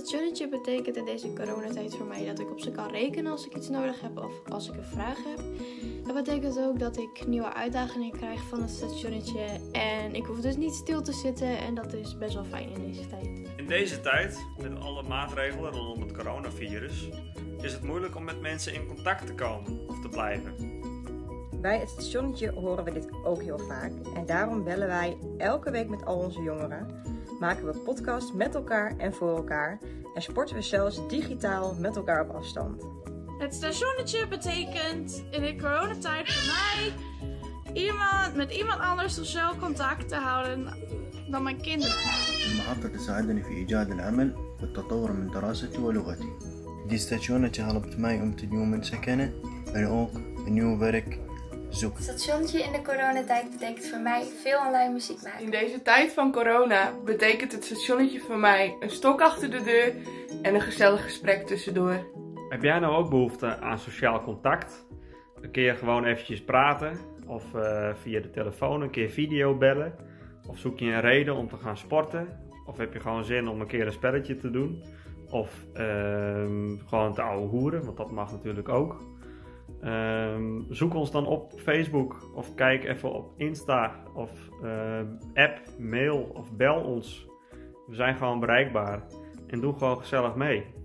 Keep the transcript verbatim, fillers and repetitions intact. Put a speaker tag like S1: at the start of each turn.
S1: stationnetje betekent in deze coronatijd voor mij dat ik op ze kan rekenen als ik iets nodig heb of als ik een vraag heb. Dat betekent ook dat ik nieuwe uitdagingen krijg van het stationnetje en ik hoef dus niet stil te zitten en dat is best wel fijn in deze tijd.
S2: In deze tijd, met alle maatregelen rondom het coronavirus, is het moeilijk om met mensen in contact te komen of te blijven.
S3: Bij het stationnetje horen we dit ook heel vaak en daarom bellen wij elke week met al onze jongeren, maken we podcasts met elkaar en voor elkaar en sporten we zelfs digitaal met elkaar op afstand.
S4: Het stationnetje betekent in de coronatijd voor mij iemand, met iemand anders sociaal contact te houden dan mijn kinderen.
S5: المحطة تساعدني في إيجاد العمل والتطور من دراستي ولغتي. Die stationnetje helpt mij om te nieuwe kennen en ook een nieuw werk zoeken.
S6: Het stationnetje in de coronatijd betekent voor mij veel online muziek maken.
S7: In deze tijd van corona betekent het stationnetje voor mij een stok achter de deur en een gezellig gesprek tussendoor.
S2: Heb jij nou ook behoefte aan sociaal contact? Een keer gewoon eventjes praten of uh, via de telefoon een keer video bellen? Of zoek je een reden om te gaan sporten? Of heb je gewoon zin om een keer een spelletje te doen? Of uh, gewoon te ouwe hoeren, want dat mag natuurlijk ook. Uh, zoek ons dan op Facebook of kijk even op Insta of uh, app, mail of bel ons. We zijn gewoon bereikbaar en doe gewoon gezellig mee.